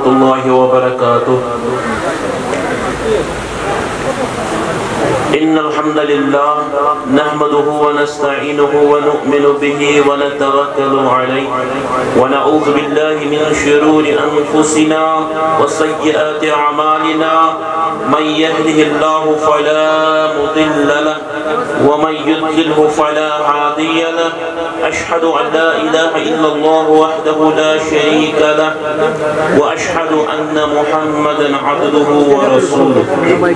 الله وبركاته. إن الحمد لله نحمده ونستعينه ونؤمن به ونتوكل عليه ونعوذ بالله من شرور أنفسنا وسيئات أعمالنا. من يهده الله فلا مضل له ومن يضلله فلا هادي له. أشهد أن لا إله إلا الله وحده لا شريك له وأشهد أن محمدا عبده ورسوله.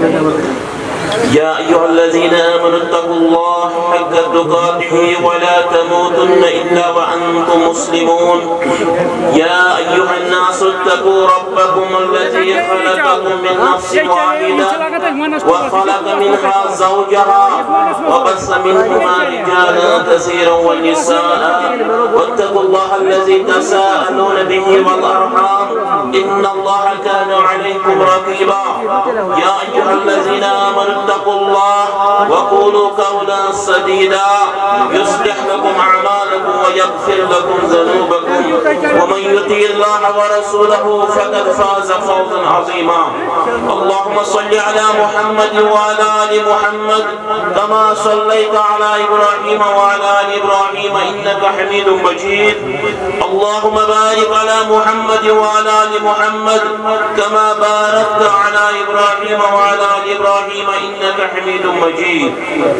يا أيها الذين آمنوا اتقوا الله حق تقاته ولا تموتن إلا وأنتم مسلمون. يا أيها الناس اتقوا ربكم الذي خلقكم من نفس واحدة وخلق منها زوجها وبث منهما رجالا كثيرا ونساء واتقوا الله الذي تساءلون به والأرحام إن الله كان عليكم رقيبا. يا أيها الذين آمنوا اتقوا الله وقولوا قولا سديدا يصلح لكم أعمالكم ويغفر لكم ذنوبكم ومن يطع الله ورسوله فقد فاز فوزا عظيما. اللهم صل على محمد وعلى آل محمد كما صليت على إبراهيم وعلى آل إبراهيم إنك حميد مجيد. اللهم بارك على محمد وعلى آل محمد كما باركت على إبراهيم وعلى آل إبراهيم إنك حميد مجيد.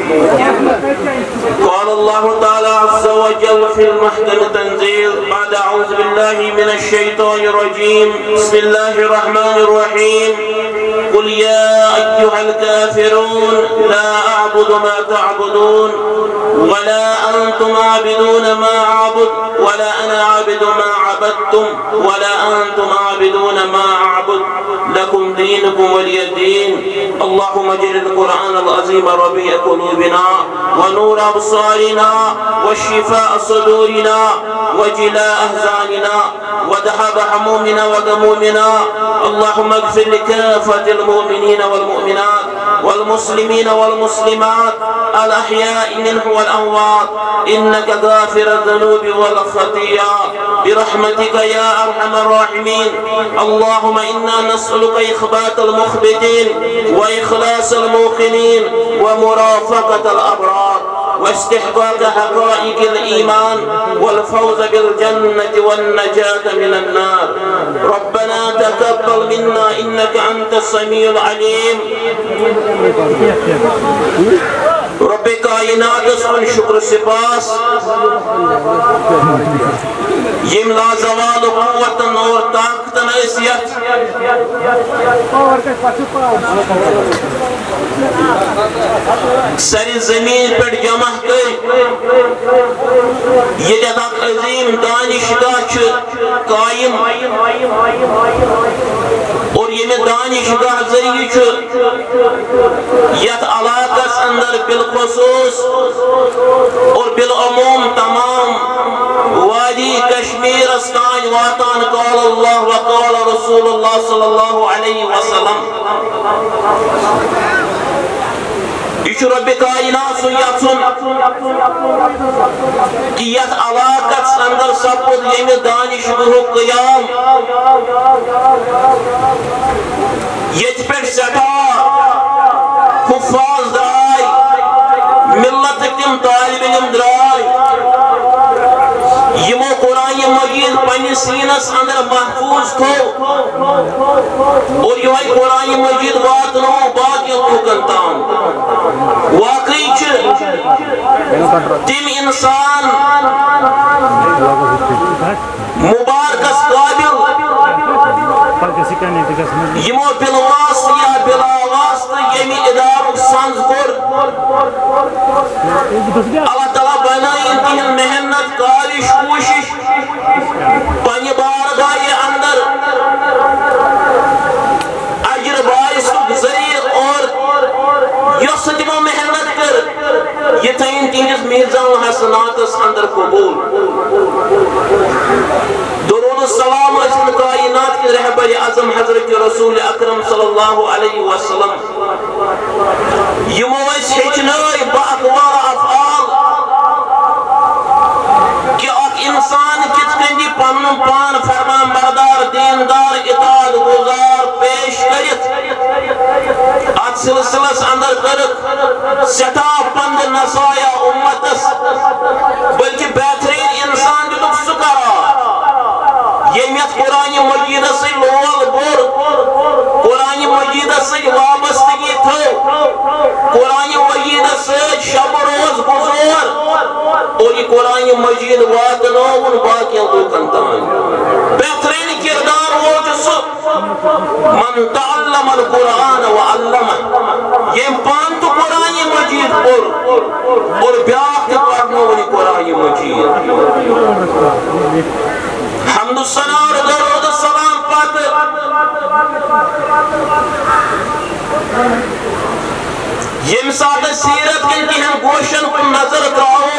قال الله تعالى عز وجل في المحكم التنزيل بعد أعوذ بالله من الشيطان الرجيم. بسم الله الرحمن الرحيم. قل يا أيها الكافرون لا أعبد ما تعبدون ولا أنتم عابدون ما أعبد ولا أنا عابد ما عبدتم ولا أنتم عابدون ما أعبد لكم دينكم ولي دين. اللهم اجعل القرآن العظيم ربيع قلوبنا ونور أبصارنا وشفاء صدورنا وجلاء أحزاننا وذهاب همومنا وغمومنا. اللهم اغفر لكافة المؤمنين والمؤمنات والمسلمين والمسلمات الأحياء منه والأموات إنك غافر الذنوب والخطيئات برحمتك يا أرحم الراحمين. اللهم إنا نسألك إخبات المخبتين وإخلاص الموقنين ومرافقة الأبرار واستحقاق حقائق الإيمان والفوز بالجنة والنجاة من النار. ربنا تقبل منا إنك أنت السميع العليم. رب کائنات سن شکر سپاس یم لازوال قوتن اور طاقتن حیثیت سری زمین پر جمع کر یہ جدک عظیم دانشگاہ قائم اور یہ دانشگاہ ذریعہ یت علاقس اندر بالخصوص اور بالعموم تمام وادی کشمیر استان واتان قال اللہ وقال رسول اللہ صلی اللہ علیہ وسلم. یہ رب کائنات سن کہ یت علاقس اندر سپد یم دانشگاہ قیام یت پہ سٹھا حفاظ درائے ملت تم طالب علم درائے یمو قرآن مجید پنی سینس اندر محفوظ تھو اور یہ قرآن مجید واتنو باقی لوکن تام. واقعی تم انسان مبارکس قابل یمو بالواسط یا بلا واسط یمی ادارک سنز کر اللہ تعالیٰ بنائی تہن محنت کالش کوشش پنہ بارگاہ اندر اجر باعث ذریعہ اور یس تمو محنت کر یہ تھین تہندس میزان حسناتس اندر قبول. درود السلام اسم کائنات کی رہبر اعظم حضرت رسول اکرم صلی اللہ علیہ وسلم یمو اس ہچنائی با اقوال افعال کہ اک انسان کت کنی پن پان فرمان بردار دیندار اطاعت نصایا امتس بلکہ بہترین انسان دیتک سہ قرار یمیت قرآن مجید سے لول بور قرآن مجید سے وابستگی تھو قرآن مجید سے شب روز گزور اور یہ قرآن مجید واتناون باقی لوکن تان بہترین کردار وہ جس من تعلم القرآن وعلمه یہ پان تو قرآن مجید اور بیاق پڑھنو قرآن مجید حمد الثنا اور درود السلام پات یم سات سیرت کن کی ہم گوشن کو نظر تراؤ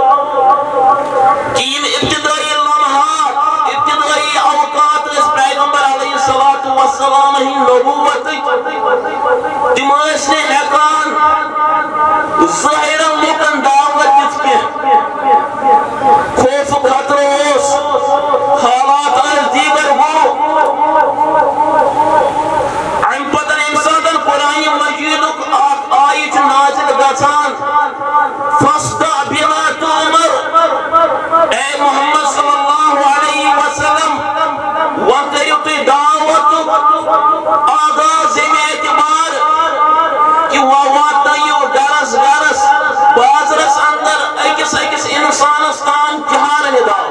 کہ یم ابتدائی لمحات ابتدائی اوقات اس پیغمبر علیہ السلام ہی نبوت تماس نے حقان ظاہرا لکن دعوت دیت کے خوف خطروس حالات از دیگر ہو عن پتن امسادن قرآن مجید آیت نازل گسان فاصدع بما تؤمر اے محمد صلی اللہ علیہ وسلم وقت دعوت آغاز میں اعتبار کہ وواتیو درس درس بازرس اندر ایکس انسانستان جہار دعوت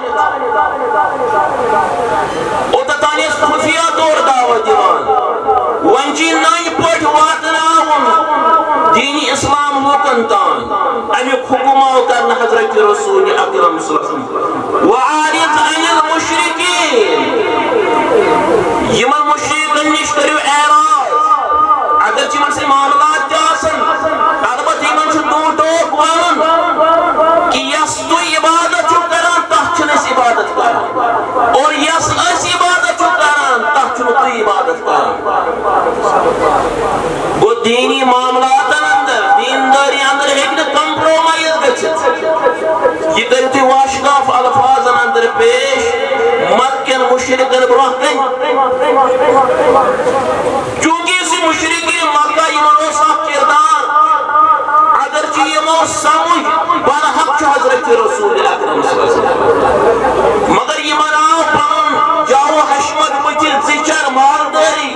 اوتتانیس خفیہ طور دعوت دیوان ونجی نئی پوٹ واتناون دینی اسلام لوکن تان امیک حکماو کرنا حضرت رسول اکرم صلی اللہ علیہ وسلم وعارض عن المشرکین یمن مشرکن نش کریو اعراض اگر چمن سے معاملات جاسن البت یمن سے دو ٹوک وانن کہ یس تو عبادت چھو کران تحت چھنس عبادت کران اور یس اس عبادت چھو کران تحت چھنو تو عبادت کران وہ دینی معاملات اندر دینداری اندر ہیکن کمپرومائز گچھت یہ کرتی واشگاف الفاظ اندر پیش مکن مشرکن برحکن چونکہ اسی مشرکین مکہ یمنو صاحب کردار اگرچہ یمو سمجھ برحق چھو حضرت رسول اکرم صلی اللہ علیہ وسلم مگر یمن آو پنن جاو حشمت بچل زچر مالداری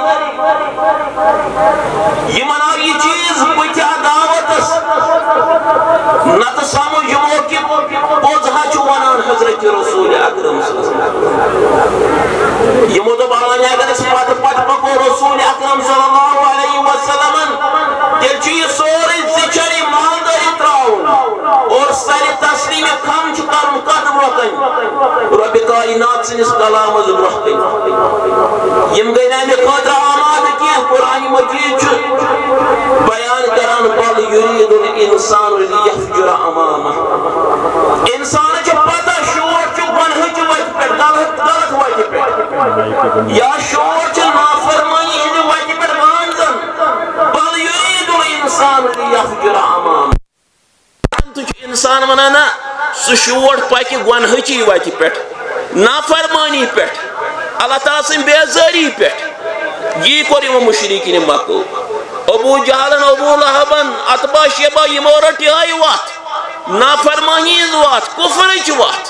یمن آو یہ چیز بچہ دعوتس نت سمجھ یمو کی پوزہا چھو ونان حضرت رسول اکرم صلی اللہ علیہ وسلم یمو تو بارانی اگر اس پات پکو رسول اکرم صلی اللہ علیہ وسلم دل چیز سوری زچری مالداری تراؤن اور ساری تسلیم خمچ کرن قدم رکن رب کائنات سنس کلام از رکن یم گئی نامی خاطر آماد کی قرآن مجید چھو بیان کران بل یرید الانسان لیفجر امامہ انسان چھو پتہ شور چھو بنہچ وجہ پر غلط وجہ پر یا شور چھو نافرمانی ہند وجہ پر وانزن بل یرید الانسان لیفجر امامہ انسان ونانا سہ شور پکہ گنہچی وتہ پہ نافرمانی پہ اللہ تعالیٰ سن بیزاری پہ یہ کور یمو مشرکین مکہ ابو جہلن ابو لہبن اتبا شیبا یمو رٹی آئی وات نافرمانی وات کفرچ وات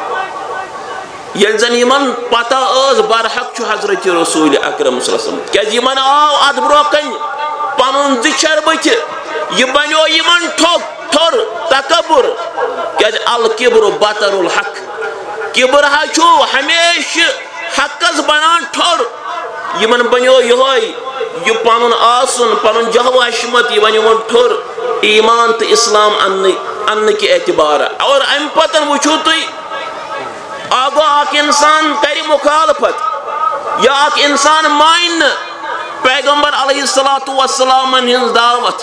یل زن یمن پتہ از برحق چھو حضرت رسول اکرم صلی اللہ علیہ وسلم کیاز یمن آو اد برونکن پنن زچر بچ یہ بنیو یمن ٹھوک ٹھور تکبر کیاز الکبر بطر الحق کبر ہا چھو ہمیشہ حقس بنان ٹھور یمن بنیو یہ پنن آسن پنن جہو حشمت یہ ون ٹھور ایمان تو اسلام ان کے اعتبار اور ام پتن وچھو تھی آگو اک انسان کری مخالفت یا اک انسان مان پیغمبر علیہ السلام ہنز دعوت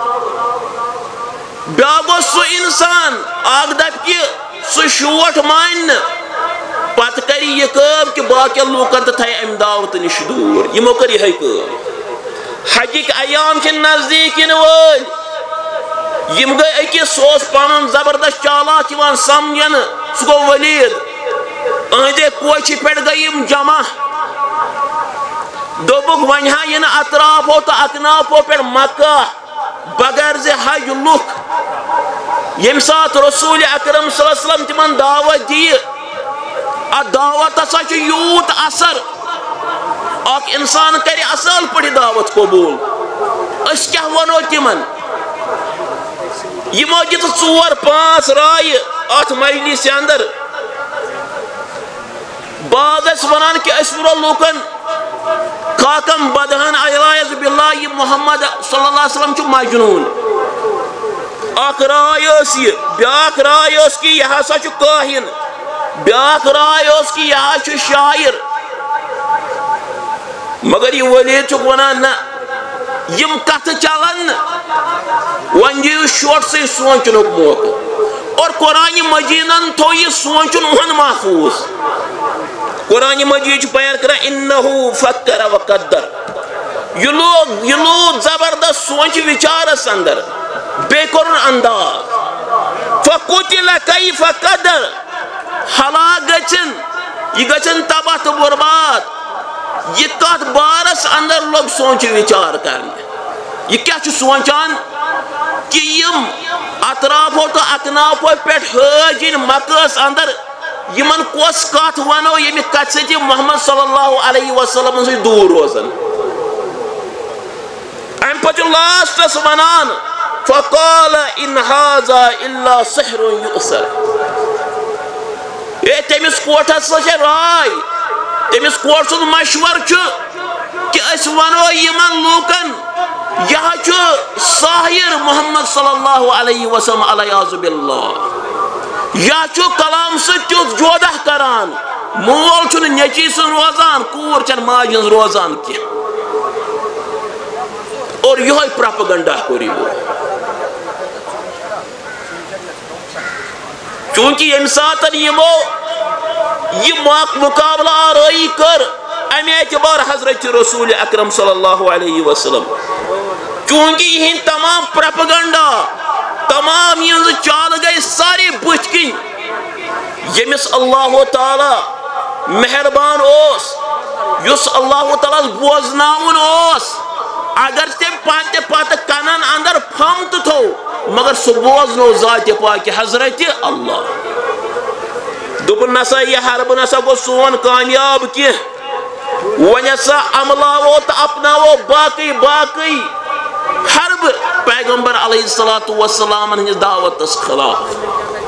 بیاگو سو انسان آگ دپ کہ سو شوٹ مان پت کری یہ کام کہ باقی لوکن تو تھے ام دعوت نش دور یمو کر یہ کام حجک ایام کے نزدیک ول یم گئی اکس سوس پنن زبردست چالاک یوان سمجھن سہ گو ولید اندے کوچ پہ گئی جمع دوبک ونہا یہ اطرافو تو اکنافو پہ مکہ بغیر زِ حج لُکھ یم سات رسول اکرم صلی اللہ علیہ وسلم تمن دعوت دی دعوت ہسا یوت اثر اخ انسان کر اصل پہ دعوت قبول اس کیا ونو تمن یمو دت 4-5 رائے ات مجلس اندر بعض اس ونان کہ اس ورو لوکن کاکم بدہن اعوذ باللہ یہ محمد صلی اللہ علیہ وسلم چھ مجنون اخ رائے اس یہ بیاکھ رائے اس کی یہ ہسا چھ کاہن بیاکھ رائے اس کی یہ چھ شاعر مگر یہ ولید چھ ونان نہ یم کت چلن ون دیو شوٹ سے سوچنک موقع اور قرآن مجیدن تو یہ سوچن ان محفوظ قرآن مجید بیان کرا انہو فکر و قدر یہ لوگ زبردست سوچ وچارس اندر بے قرن انداز فقتل کیف قدر ہلاک گچن یہ گچن تباہ تو برباد یہ کت بارس اندر لوگ سوچ وچار کرنے یہ کیا چھ سوچان کہ یم اطرافو تو اکنافو پیٹ حاجن مکس اندر یمن کس کت ونو یمی کت ستی محمد صلی اللہ علیہ وسلم سے دور روزن ام پتہ لاسٹس ونان فقال ان هذا الا سحر یؤثر اے تمس کوٹس سے رائے تمس کوٹ سن مشور چھ کہ اس ونو یمن لوکن یہ ساحر محمد صلی اللہ علیہ وسلم علیہ باللہ یا کلام ست جودہ کران مول چھن نیچی سن روزان کور چن ماجن روزان کی اور یہ پراپگنڈا کوری وہ چونکہ یم ساتن یمو یہ مقابلہ آرائی کر امی اعتبار حضرت رسول اکرم صلی اللہ علیہ وسلم چونکہ یہ تمام پراپگنڈا تمام یہ چال گئے سارے بچ کی یمس اللہ تعالی مہربان اوس یس اللہ تعالی بوزناون اوس اگر تم پانتے پات کنن اندر پھمت تھو مگر سو بوزنو ذات پاک حضرت اللہ دوپن نسا یہ حرب نسا گو سون کامیاب کی ونسا عملاو تا اپناو باقی حرب پیغمبر علیہ السلام ہنس دعوت اس خلاف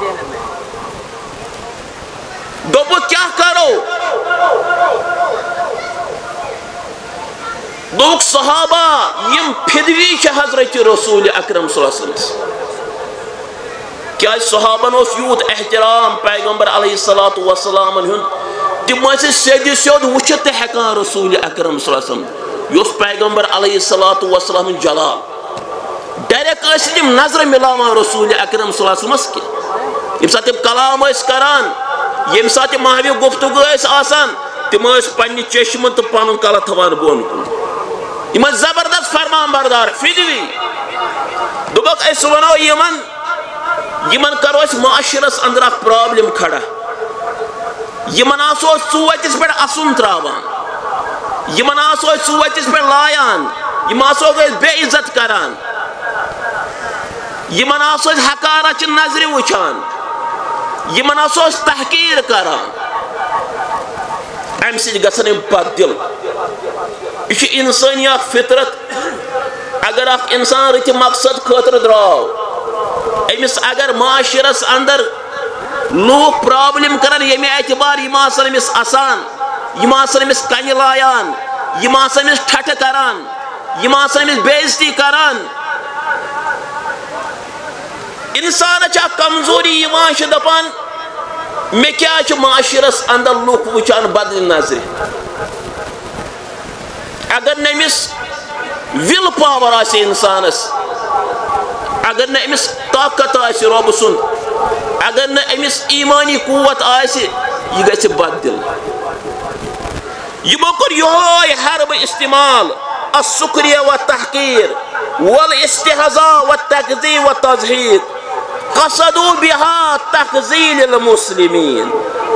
دوپو کیا کرو دوک صحابہ یم پھدوی چھ حضرت رسول اکرم صلی اللہ علیہ وسلم کیا صحابہ نوس یوت احترام پیغمبر علیہ السلام تم سید سید وچت ہیکان رسول اکرم صلی اللہ علیہ وسلم یس پیغمبر علیہ السلام جلال ڈائریکٹ اس تم نظر ملاوان رسول اکرم صلی اللہ علیہ وسلم یم سات کلام اس کران یم سات مہوی گفتگو اس آسان تم پنہ چشم تو پن کل تھوان بون کن یم زبردست فرمان بردار فدوی دبک اس ونو یمن کرو اس معاشرس اندر اخ پرابلم کھڑا یمن آسو ژوتس پہ اسن تراوان یمن آسو ژوتس پہ لایان یم آسو بے عزت کران یمن آسو حقارت نظر وچان یمن آسو تحقیر کران ام سی گژھن بد دل یہ انسانی فطرت اگر اخ انسان رت مقصد خاطر دراو امس اگر معاشرس اندر لوگ پرابلم کرن یمی اعتبار یم آسن امس اسان یم آسن امس کنہ لایان یم آسن امس ٹھٹھ کران یم آسن امس بے عزتی کران انسان چھ کمزوری یوان دپان مے کیا چھ معاشرس اندر لوگ وچان بدل نظر اگر نمس ول پاور آسے انسانس اگر نہ امس طاقت آسے رب سن اگر نہ امس ایمانی قوت آسے یہ گژھِ بد دل یمو کور یہوے حرب استعمال السکریہ و تحقیر والاستہزاء والتکذیب والتضحیک قصدوا بها تخذیل المسلمین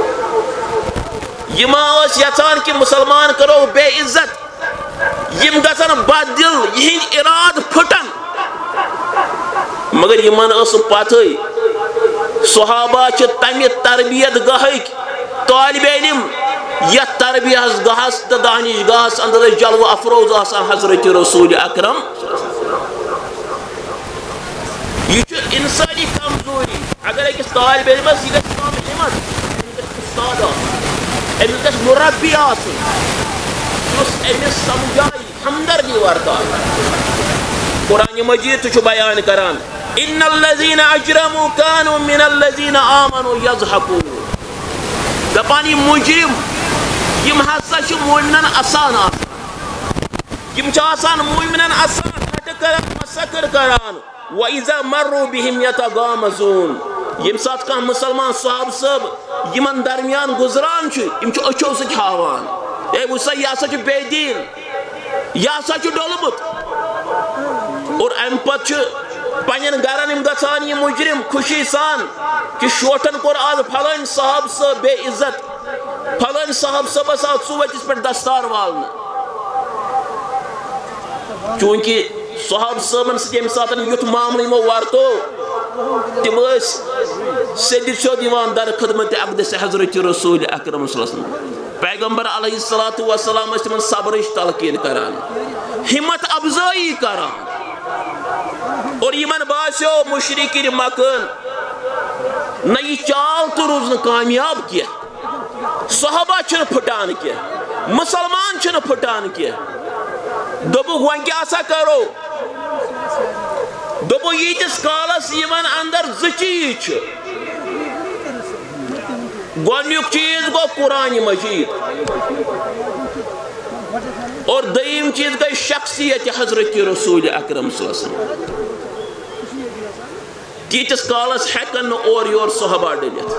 یما اس یژھان کہ مسلمان کرو بے عزت یم گژھن بد دل یہند اراد پھٹن مگر یمن اس پتہ صحابہ چھ تمہ تربیت گاہک طالب علم یا تربیت گاہس تو دانش گاہس اندر جلوہ افروز آسان حضرت رسول اکرم یہ انسانی کمزوری اگر ایک طالب علم یہ گھس کم ہمت استاد امس گھس مربی آسن امس سمجھائی ہمدردی ورتائی قرآن مجید تو بیان کران ان الذين اجرموا كانوا من الذين امنوا يضحكون دپانی مجرم یم ہسا چھ مومنن آسان یم چھ آسان مومنن آسان ہٹ کران مسکر کران وَإِذَا مَرُّوا بِهِمْ يَتَغَامَزُونَ یم سات کان مسلمان صاحب صاحب یمن درمیان گزران چھ یم چھ اچھو سچ ہاوان اے وسا یہ سچ بے دین یہ سچ ڈولمت اور ام پت چھ پنن گرن یم گژھان یہ مجرم خوشی سان کہ شوٹن کور آز پھلن صاحب صاحب بے عزت پھلن صاحب صاحب آو ژوٗرِس پٮ۪ٹھ دستار والنہٕ چونکہ صحاب صاحبن سی یم ساتن یُتھ معاملہ یمو ورتو تم سیدِ سیود یوان در خدمت اقدس حضرت رسول اکرم صلی اللہ علیہ وسلم پیغمبر علیہ السلام تمن صبرش تلقین کران ہمت افزائی کران اور یمن باسیو مشرکین مکن نہ یہ چال تو روزن کامیاب کیا صحابہ چھن پھٹان کیا مسلمان چھن پھٹان کیا دوبو وان کیا سا کرو دوبو ییتس کالس یمن اندر زچیز چھ گونیک چیز گو قرآن مجید اور دیم چیز گئی شخصیت حضرت رسول اکرم صلی اللہ علیہ وسلم تیتس کالس ہیکن اور یور صحابہ ڈلت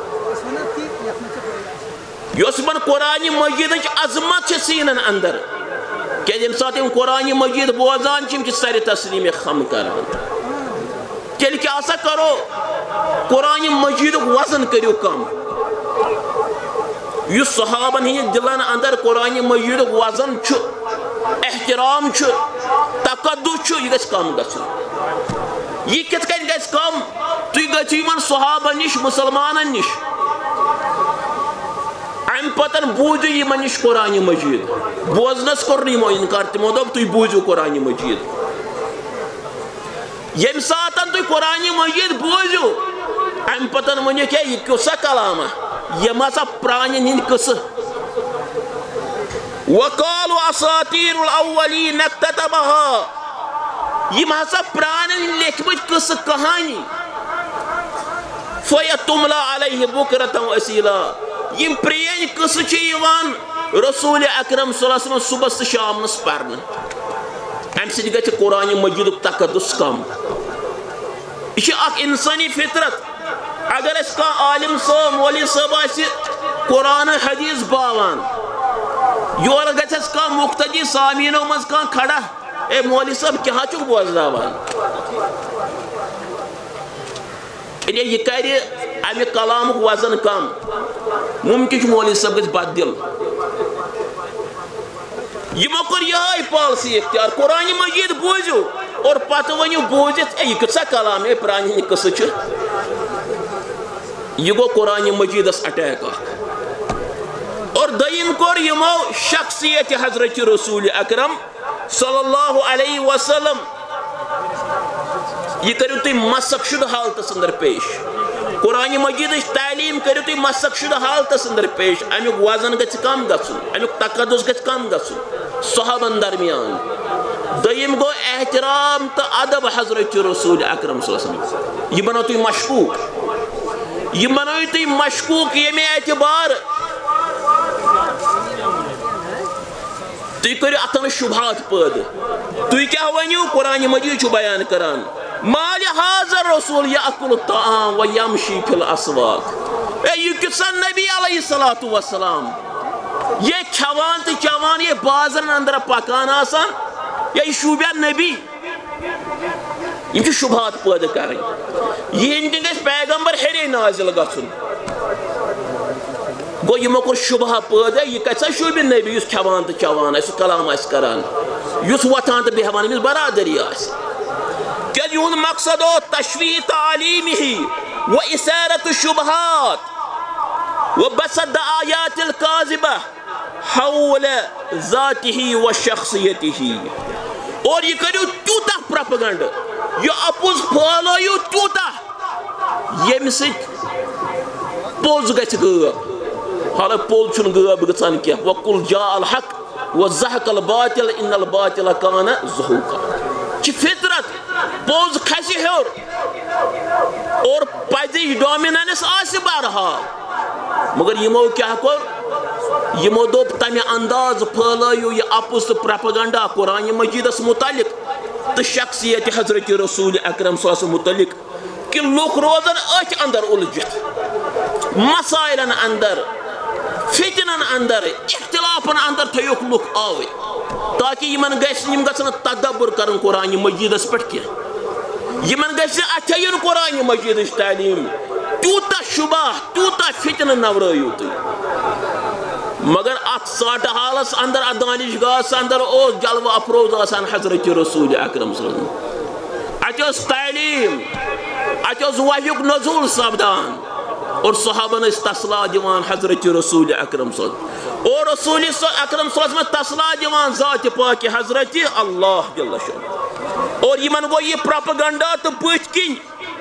یوس من قرآن مجید عظمت چھ سینن اندر کہ یم سات قرآن مجید بوزان چھ سر تسلیم خم کران تیل کیا سا کرو قرآن مجید وزن کریو کم یس صحابن ہی دلن اندر قرآن مجید وزن چھ احترام چھ تقدس چھ یہ گژھِ کم گژھن یہ کت کن گژھِ کم تُہۍ گٔژھِو یمن صحابن نش مسلمانن نش ام پتن بوزو یمن نش قرآن مجید بوزنس کور نمو انکار تمو دوپ تُہۍ بوزو قرآن مجید یم ساتن تُہۍ قرآن مجید بوزو ام پتن ونیو کہ یہ کسا کلامہ یہ مسا پرانین ہند قصہ وقالوا اساطیر الاولین اکتتبها یہ مسا پرانین لکھمت قصہ کہانی فیتملا علیہ بکرتا و اسیلا یہ پرین قصہ چیوان رسول اکرم صلی اللہ علیہ وسلم صبح سے شام نس پرن ام سے گژھِ قرآن مجید تقدس کم یہ اخ انسانی فطرت اگر اس کا عالم صاحب مولی صاحب آسی قرآن حدیث باوان یور گژھِ اس کا مقتدی سامینو مز کان کھڑا اے مولی صاحب کیا چک بوزناوان یہ کر امہ کلام وزن کم ممکن مولی صاحب گژھِ بد دل یمو کور یہ پالسی اختیار قرآن مجید بوزو اور پتہ ونیو بوزت یہ کسا کلام ہے پرانی قصہ چھ یہ گو قرآن مجیدس اٹیک اور دیم کور یمو شخصیت حضرت رسول اکرم صلی اللہ علیہ وسلم یہ کرو تھی مسق شدہ حالت اندر پیش قرآن مجید تعلیم کرو تھی مسق شدہ حالت اندر پیش امیک وزن گژھِ کم گژھن امیک تقدس گژھِ کم گژھن صحابن درمیان دیم گو احترام تو ادب حضرت رسول اکرم صلی اللہ علیہ وسلم یہ بنو تھی مشکوک یہ بنو تھی مشکوک یمی اعتبار تُہۍ کٔرِو اتن شبہات پٲدٕ تُہۍ کیٛاہ ؤنِو قرآن مجید چھُ بیان کران مال حاضر رسول یاکل الطعام و یمشی فی الاسواق اے یہ کسا نبی علیہ الصلوۃ والسلام یہ کھوان تو چوان یہ بازرن اندر پکان آسان یہ شوبیا نبی یہ شبہات پٲدٕ کرٕنۍ یہ گژھِ پیغمبر ہیرے نازل گژھُن گو یمو کور شبہ پٲدٕ یہ کتہِ سا شوبہِ نبی یُس کھوان تو چوان آسہِ کلام آسہِ کران یُس وۄتھان تو بیہوان أمِس برادری آسہِ تِکیٛازِ یِہُنٛد مقصد اوس تشویٖح تعلیٖمِہی وإثارة الشبهات وبسط آيات الكاذبة حول ذاته وشخصيته. اور یہ کریو تیوتا پروپیگنڈ، یہ اپوز پھالایو تیوتا ییٚمہِ سۭتۍ پوٚز گژھِ غٲب. حالانکہِ پوٚز چھُنہٕ غٲب گژھان کینٛہہ. وَقُل جاء الحق وزهق الباطل ان الباطل كان زهوقا. چھِ فطرت پوٚز کھسہِ ہیوٚر اور پزِچ ڈومیننس آسہِ بہرحال. مگر یمو کیا کوٚر؟ یمو دوٚپ تمہِ انداز پھٲلٲیِو یہِ اپُز تہٕ پروپیگنڈا قرآن مجیدس متعلق تہٕ شخصیت حضرت رسول اکرم صلی اللہ علیہ وسلم متعلق کہ لوگ روزن أتھۍ اندر الجھِتھ، مسائلن اندر، فتنن اندر، اختلافن اندر تھٲیُکھ لُکھ آوٕرۍ تاکہ یمن گژھن تدبر کرن قرآن مجیدس پٮ۪ٹھ کینٛہہ. یمن گژھِ اتھے یُن قرآن مجیدٕچ تعلیٖم. تیوٗتاہ شُبہ تیوٗتاہ فتنہٕ نورٲیِو تُہۍ. مگر اتھ ساٹہٕ حالس اندر اتھ دانش گاہس اندر اوس جلوہ افروز آسان حضرت رسول اکرم صلی اللہ علیہ وسلم. اتہِ اوس تعلیٖم، اتہِ اوس وحیُک نزول سپدان اور صحابن ٲسۍ تسلا دِوان حضرت رسول اکرم صلی اللہ علیہ وسلم. اور رسول اکرم صلی اللہ علیہ وسلم تسلا دِوان ذات پاک حضرت اللہ جل شان. اور یمن گوٚو یہِ پروپیگنڈا تہٕ پٔتھۍ کِنۍ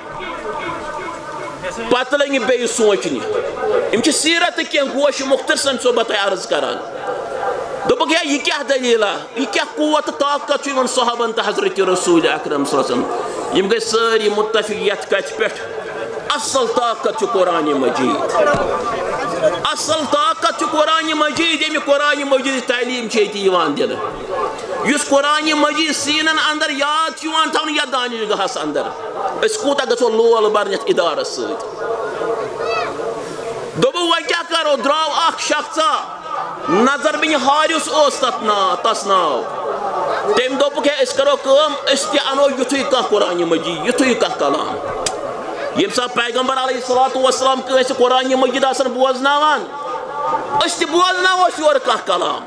پتہٕ لٔگۍ بیٚیہِ سونٛچنہِ. یِم چھِ سیٖرت کینٛہہ گوش مختصرن صحبت عرض کران. دوٚپُکھ ہے یہِ کیٛاہ دٔلیٖلا، یہِ کیٛاہ قوت تہٕ طاقت چھُ یِمن صحابن تہٕ حضرت رسول اکرم صلی اللہ علیہ وسلم. یِم گٔے سٲری متفق یتھ کتھِ پٮ۪ٹھ اصل طاقت چھُ قرآن مجید. اصل طاقت چھُ قرآن مجید. ییٚمہِ قرآن مجیدٕچ تعلیٖم چھِ ییٚتہِ یِوان دِنہٕ. یُس قرآن مجید سیٖنن اندر یاد چھُ یِوان تھاونہٕ یتھ دانش گاہس اندر، أسۍ کوٗتاہ گژھو لول برنہِ یتھ ادارس سۭتۍ. دوٚپُکھ وۄنۍ کیٛاہ کرو؟ درٛاو اکھ شخصا نظر بِنہِ حارِس اوس تس ناو. تٔمۍ دوٚپُکھ ہے أسۍ کرو کٲم، أسۍ تہِ انو یُتھُے کانٛہہ قرآن مجید، یُتھُے کانٛہہ کلام. ییٚمہِ ساتہٕ پیغمبر علیہ الصلوۃ والسلام کٲنٛسہِ قرآن مجید آسان بوزناوان، أسۍ تہِ بوزناووس یورٕ کانٛہہ کلام.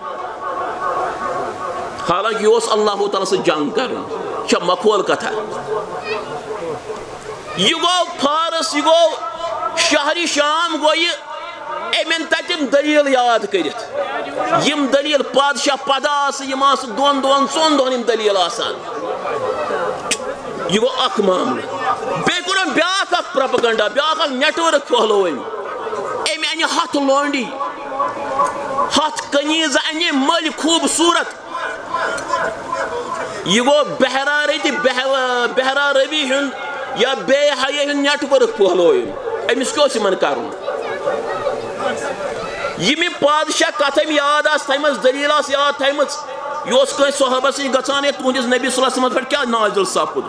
حالانکہِ یہِ اوس اللہ تعالیٰ سۭتۍ جنگ کرُن. یہِ چھےٚ مخول کتھا. یہِ گوٚو فارس، یہِ گوٚو شہرِ شام، گوٚو یہِ أمٮ۪ن تتٮ۪ن دلیٖل یاد کٔرِتھ. یِم دلیٖل پادشاہ پدٕ آسہٕ، یِم آسہٕ دۄن دۄہن ژۄن دۄہن یِم دلیٖل آسان. یہِ گوٚو اکھ معاملہٕ. بیٚیہِ کوٚرُن بیٛاکھ اکھ پروپیگنڈا، بیٛاکھ اکھ نیٹ ؤرک پھٲلو أمۍ. أمۍ انہِ 100 لونڈی، 100 قمیٖض انہِ مٔلۍ خوٗبصوٗرت. یہِ گوٚو بہرا روی ہُنٛد یا بے حیا ہُنٛد نیٹ ؤرک پھٲلو أمۍ. أمِس کیٛاہ اوس یِمن کرُن؟ یِم یہِ پادشاہ کتھ أمۍ یاد آسہٕ تھایمژ، دلیٖل آسہٕ یاد تھایمژ، یہِ اوس کٲنٛسہِ صحابس سۭتۍ گژھان ہے تُہنٛدِس نبی صلی اللہ علیہ وسلمس پٮ۪ٹھ کیٛاہ نازِل سپُد.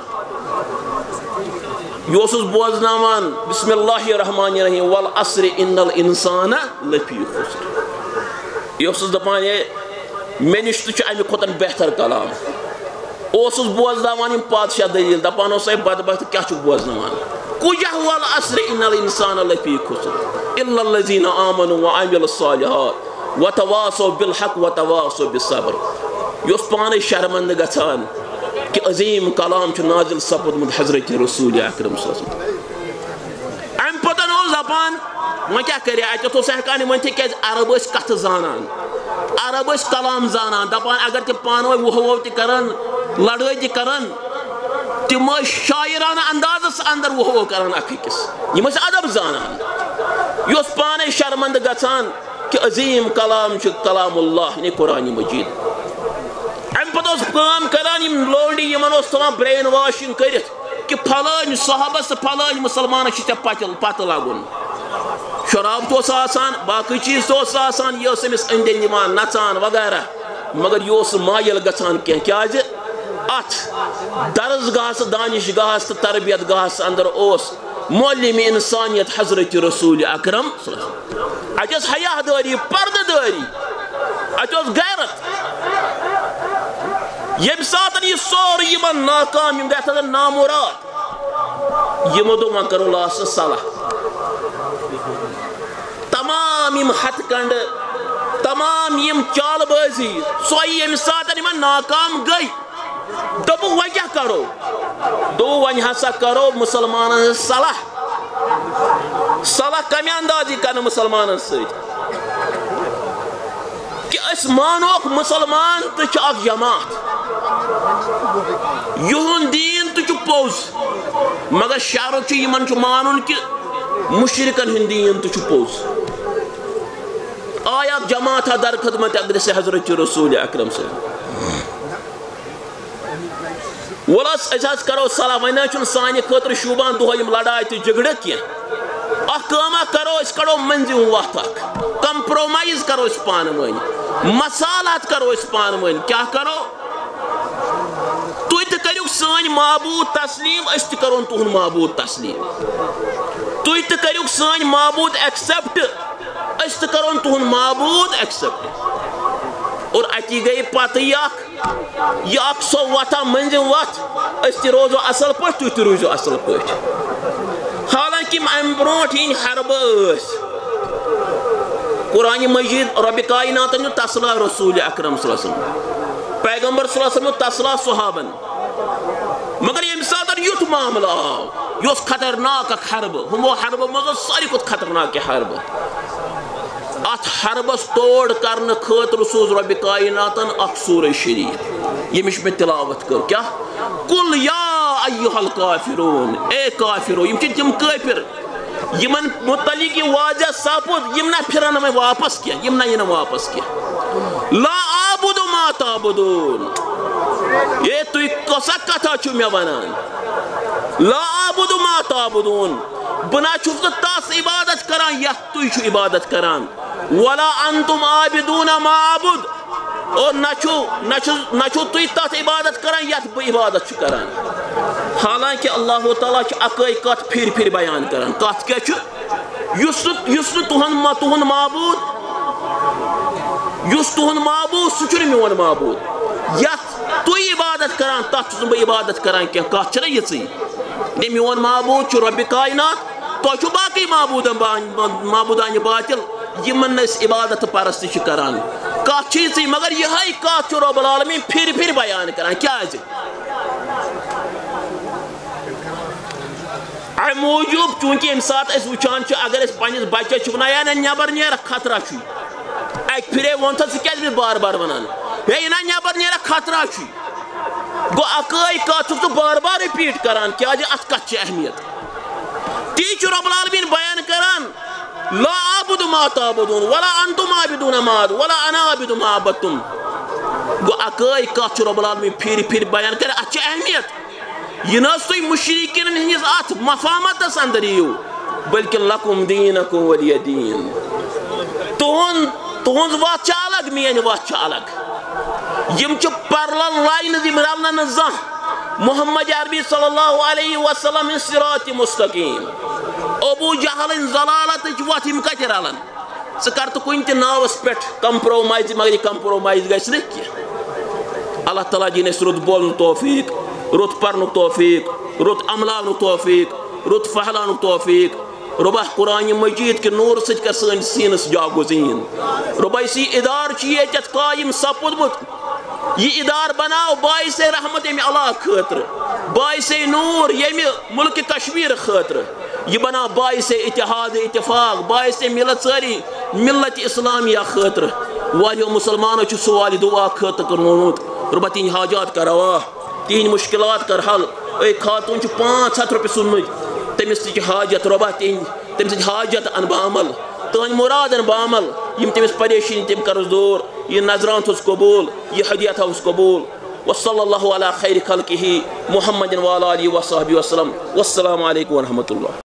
یہِ اوسُس بوزناوان بسم اللہ الرحمن الرحیم والعصر ان الانسان لفی خسر. یہِ اوسُس دپان ہے مےٚ نِش تہِ چھُ امہِ کھۄتہٕ بہتر کلام. اوسُس بوزناوان یِم پادشاہ دلیٖل، دپان اوس ہے بدبخت کیٛاہ چھُکھ بوزناوان؟ کُجہ والعصر ان الانسان لفی خسر الا الذین آمنوا وعملوا الصالحات وتواصوا بالحق وتواصوا بالصبر. یہِ اوس پانے شرمندٕ گژھان کہ عظیم کلام چھُ نازل سپُدمُت حضرت رسول اکرم صلی اللہ علیہ وسلم. امہِ پتہٕ اوس دپان وۄنۍ کیٛاہ کرِ؟ اتٮ۪تھ اوس ہٮ۪کان یہِ ؤنِتھ کیٛازِ عرب ٲسۍ کتھٕ زانان، عرب ٲسۍ کلام زانان. دپان اگر تِم پانہٕ ؤنۍ وُہ تہِ کران، لڑٲے تہِ کران، تِم ٲسۍ شاعرانہ اندازس اندر وُہ کران اکھ أکِس. یِم ٲسۍ ادب زانان. یہِ اوس پانے شرمندٕ گژھان کہ عظیم کلام چھُ کلام اللہ یعنی قرآن مجید. امہِ پتہٕ اوس کٲم کران یِم لونڈی، یِمن اوس تھاوان برین واشنگ کٔرِتھ کہ پھلٲنۍ صحابس تہٕ پھلٲنۍ مُسلمانس چھُ ژےٚ پتہٕ لگُن. شراب تہِ اوس آسان، باقٕے چیٖز تہِ اوس آسان. یہِ ٲس أمِس أنٛدۍ أنٛدۍ یِوان نژان وغیرہ. مگر یہِ اوس نہٕ مایل گژھان کینٛہہ کیٛازِ اتھ درس گاہس، دانش گاہس تہٕ تربیت گاہس اندر اوس معلم انسانیت حضرت رسول اکرم صلی اللہ علیہ وسلم. اتہِ ٲس حیا دٲری، پردٕ دٲری، اتہِ اوس غیرت. ییٚمہِ ساتہٕ یہِ سورُے یِمن ناکام، یِم گٔے اتھ نامُراد، یِمو دوٚپ وۄنۍ کرو لاسٹس صلح. تمام یِم ہتھٕ کنڈٕ، تمام یِم چالہٕ بٲزی، سۄے ییٚمہِ ساتہٕ یِمن ناکام گٔے، دب وہ کیا کرو دو ون ہسا کرو مسلمان صلاح صلاح کمی اندازی کرنا مسلمان سۭتۍ کہ اس مانوک مسلمان تو اخ جماعت یہن دین تو پوز مگر شرط یمن مانن کہ مشرکن ہند دین تو پوز آیا جماعت در خدمت اقدس حضرت رسول اکرم صلی اللہ ولس اجاز کرو صلاح ونہ چھ سانہ خاطر شوبان دہیم لڑائی تو جھگڑے کی اخ کما کرو اس کڑو منزم وقت کمپرومائز کرو اس پان ون مسالات کرو اس پان ون کیا کرو تُہۍ تہِ کٔرِو سٲنۍ معبوٗد تسلیم أسۍ تہِ کرون تُہُنٛد معبوٗد تسلیم تُہۍ تہِ کٔرِو سٲنۍ معبوٗد ایکسپٹ أسۍ تہِ کرون تُہُنٛد معبوٗد ایکسپٹ اور اتی گئی پتہ یہ اخ سو وتھا منزم وتھ أسۍ تہِ روزو اصل پٲٹھۍ تُہۍ تہِ روٗزِو اصل پٲٹھۍ حالانکہ امہ برونٛٹھ ہِنٛدۍ حربہٕ ٲسۍ قرآن مجید رب کائنات تسلا رسول اکرم صلی اللہ علیہ وسلم پیغمبر صلی اللہ علیہ وسلم تسلا صحابن مگر یم ساتن یُتھ معاملہ آو یہ اوس خطرناک اکھ حرب ہمو حربو منٛز ساروی کھۄتہٕ خطرناک حرب ات حربس توڑ کرنے خاطر سوز رب کائناتن اکھ سورہ شریف یمش میں تلاوت کر کیا قل یا ایھا الکافرون اے کافرو یم تم کافر یمن متعلق یہ واضح سپد یم نہ پھرن میں واپس کیا یم نہ یہ واپس کیا لا اعبد ما تعبدون یہ تو کسا کتھا چھو میں ونان لا اعبد ما تعبدون بنا چھس تاس عبادت کران یا تو چھو عبادت کران ولا انتم عابدون ما اعبد اور نہ چھو تو تات عبادت کران یا بہ عبادت چھو کران حالانکہ اللہ تعالیٰ اکائی کت پھر بیان کران کت کیا یس تہن معبود یس تہن معبود سہ میون معبود یت تھی عبادت کران تک بہ عبادت کران کی کت چھ یہ میون معبود رب کائنات تہ باقی معبودان باطل یمن عبادت پرست کران کت یہ مگر یہ کت رب العالمین پھر بیان کران کیا ام موجود چونکہ ام سات اس وچان اگر اس پنس بچس ونان نبر نیرا خطرہ اک پھرے ون تھا ثہ بار بار ونان ہے نا نبر نیرا خطرہ گو اکائی کت تو بار بار رپیٹ کران کیا ات کت اہمیت تی رب العالمین بیان کران لا اعبد ما تعبدون ولا انتم عابدون ما اعبد ولا انا عابد ما عبدتم گو اکائی کت رب العالمین پھر بیان کران ات اہمیت یہ نی مشرقین ہندس ات مفامتس اندر یو بلکہ لکم دینکم ولی دین تہذ وت الگ میان وت الگ یم پرلل لائنز یم رلن زان محمد عربی صلی اللہ علیہ وسلم صراط مستقیم ابو جہل ضلالت وت یم کت رلن ثہ کر تو کن تہ ناوس پہ کمپرومائز مگر یہ کمپرومائز گھس نا کی اللہ تعالیٰ دین اس رت بولن توفیق رت پرن توفیق رت عملان توفیق رت پھہلان توفیق ربہ قرآن مجید کے نور سچ کر سن سینس جاگزین ربہ اسی ادار یہ قائم سپدمت یہ ادار بناو باعث رحمت یم اللہ خاطر باعث نور یم ملک کشمیر خاطر یہ بنا باعث اتحاد اتفاق باعث ملت ساری ملت اسلامیہ خاطر واریو مسلمانوں سوال دعا خاطر کرنوت ربہ تین حاجات کر روا تین مشکلات کر حل اے خاتون 500 رۄپیہِ سُنمٕتۍ تٔمِس تہِ چھِ حاجت رۄبہ تٔمۍ سٕنٛدۍ حاجت ان بہٕ عمل تٕہٕنٛدۍ مُراد ان بہٕ عمل یِم تٔمِس پریشٲنی تِم کرُس دوٗر یہِ نظران تھوٚس قبوٗل یہِ ہدیہ تھاوُس قبوٗل وصلی اللہ علی خیر خلقہ محمد وعلی آلہ وصحبہ وسلم والسلام علیکم ورحمۃ اللہ.